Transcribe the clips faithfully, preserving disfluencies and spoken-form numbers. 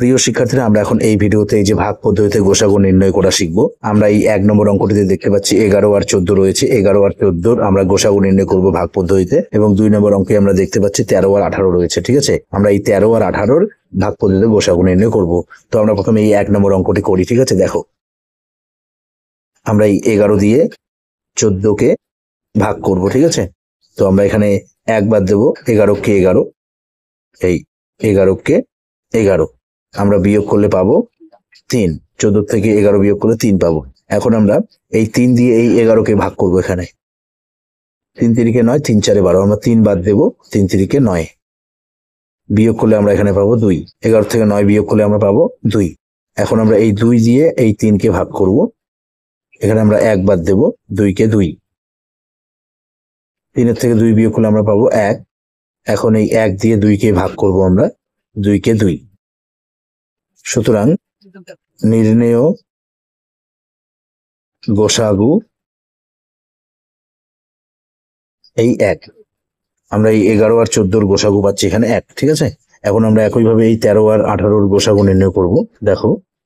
প্রিয় শিক্ষার্থীরা, আমরা এখন এই ভিডিওতে এই যে ভাগ পদ্ধতিতে গোসাগু নির্ণয় করা শিখবো। আমরা এই এক নম্বর অঙ্কটিতে দেখতে পাচ্ছি এগারো আর চোদ্দ রয়েছে। এগারো আর চোদ্দোর আমরা গোসাগু নির্ণয় করব ভাগ পদ্ধতিতে, এবং দুই নম্বর অঙ্কে আমরা দেখতে পাচ্ছি তেরো আর আঠারো রয়েছে। ঠিক আছে, আমরা এই তেরো আর আঠারোর ভাগ পদ্ধতিতে গোসাগু নির্ণয় করব। তো আমরা প্রথমে এই এক নম্বর অঙ্কটি করি। ঠিক আছে, দেখো আমরা এই এগারো দিয়ে চোদ্দকে ভাগ করব। ঠিক আছে, তো আমরা এখানে এক বাদ দেবো, এগারো কে এগারো, এই এগারো কে এগারো আমরা বিয়োগ করলে পাবো তিন। চোদ্দ থেকে এগারো বিয়োগ করলে তিন পাবো। এখন আমরা এই তিন দিয়ে এই এগারোকে ভাগ করবো। এখানে তিন তিরিকে নয়, তিন চারে বারো, আমরা তিন বাদ দেবো, তিন তিরিকে নয়, বিয়োগ করলে আমরা এখানে পাবো দুই। এগারো থেকে নয় বিয়োগ করলে আমরা পাবো দুই। এখন আমরা এই দুই দিয়ে এই তিনকে ভাগ করব। এখানে আমরা এক বাদ দেবো, দুইকে দুই, তিনের থেকে দুই বিয়োগ করলে আমরা পাবো এক। এখন এই এক দিয়ে দুইকে ভাগ করব আমরা, দুইকে দুই। সুতরাং নির্ণেয় গোসাগু এই এক। আমরা এই এগারো আর চোদ্দোর গোসাগু পাচ্ছি এখানে এক। ঠিক আছে, এখন আমরা একইভাবে এই তেরো আর আঠারোর গোসাগু নির্ণয় করব। দেখো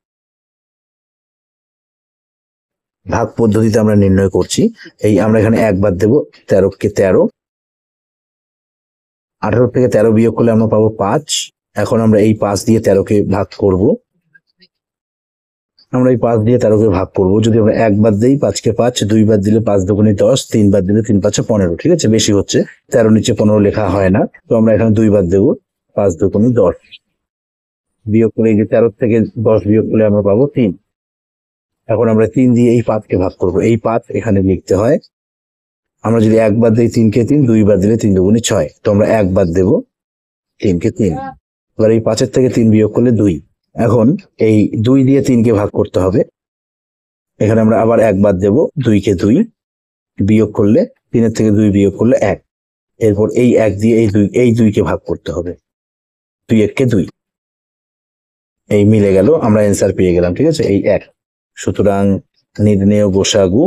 ভাগ পদ্ধতিতে আমরা নির্ণয় করছি। এই আমরা এখানে এক বাদ দেবো, তেরো কে তেরো, আঠারো থেকে তেরো বিয়োগ করলে আমরা পাবো পাঁচ। এখন আমরা এই পাঁচ দিয়ে তেরোকে ভাগ করব। আমরা এই পাঁচ দিয়ে তেরোকে ভাগ করব। যদি আমরা এক বাদ দিই, পাঁচকে পাঁচ, দুই বাদ দিলে পাঁচ দুগুণে দশ, তিন বাদ দিলে তিন পাঁচে পনেরো। ঠিক আছে, বেশি হচ্ছে, তেরো নিচে পনেরো লেখা হয় না, তো আমরা এখানে দুই বাদ দেবো, পাঁচ দুগুণে দশ, বিয়োগ করে এই যে তেরো থেকে দশ বিয়োগ করলে আমরা পাবো তিন। এখন আমরা তিন দিয়ে এই পাঁচকে ভাগ করব। এই পাঁচ এখানে লিখতে হয়, আমরা যদি এক বাদ দিই তিনকে তিন, দুই বাদ দিলে তিন দুগুণে ছয়, তো আমরা এক বাদ দেবো, তিনকে তিন। এবার এই পাঁচের থেকে তিন বিয়োগ করলে দুই। এখন এই দুই দিয়ে তিনকে ভাগ করতে হবে। এখানে আমরা আবার এক বাদ দেবো, দুইকে দুই, বিয়োগ করলে তিনের থেকে দুই বিয়োগ করলে এক। এরপর এই এক দিয়ে এই দুই এই দুইকে ভাগ করতে হবে, দুই এককে দুই, এই মিলে গেল, আমরা অ্যান্সার পেয়ে গেলাম। ঠিক আছে, এই এক। সুতরাং নির্ণেয় গোসাগু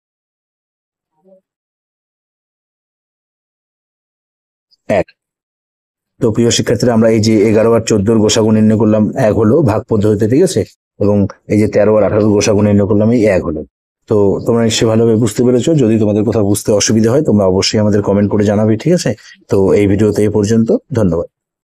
এক। তো প্রিয় শিক্ষার্থীরা, আমরা এই যে এগারো আর চোদ্দোর গোসাগু নির্ণয় করলাম, এক হলো ভাগ পদ্ধতিতে। ঠিক আছে, এবং এই যে তেরো আর আঠারোর গোসাগু নির্ণয় করলাম, এই এক হলো। তো তোমরা নিশ্চয়ই ভালোভাবে বুঝতে পেরেছো। যদি তোমাদের কোথাও বুঝতে অসুবিধা হয়, তোমরা অবশ্যই আমাদের কমেন্ট করে জানাবে। ঠিক আছে, তো এই ভিডিওতে এই পর্যন্ত, ধন্যবাদ।